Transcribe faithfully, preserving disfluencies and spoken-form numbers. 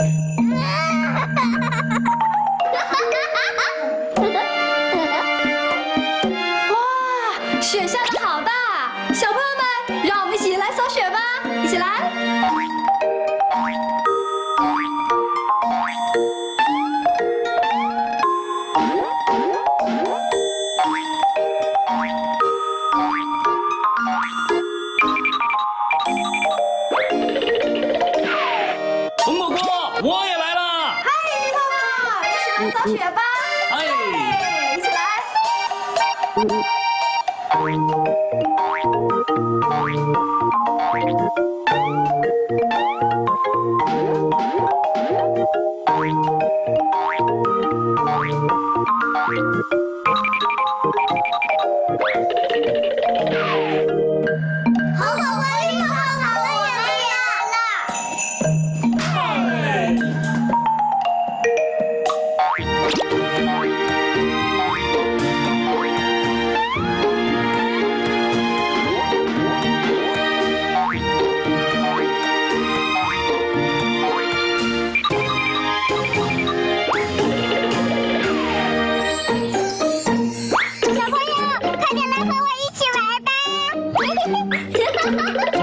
哇，雪下的好大！小朋友们，让我们一起来扫雪吧！一起来。 红果果，我也来了！ 嗨，泡泡，一起来扫雪吧！ 哎， 一起来。 好好玩，好好玩，我也来了。 小朋友，快点来和我一起玩吧！